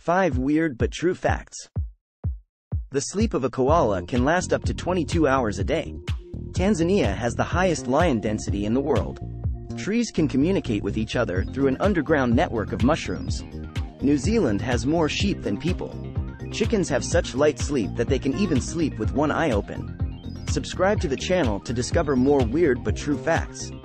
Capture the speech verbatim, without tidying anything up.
five Weird but True Facts. The sleep of a koala can last up to twenty-two hours a day. Tanzania has the highest lion density in the world. Trees can communicate with each other through an underground network of mushrooms. New Zealand has more sheep than people. Chickens have such light sleep that they can even sleep with one eye open. Subscribe to the channel to discover more weird but true facts.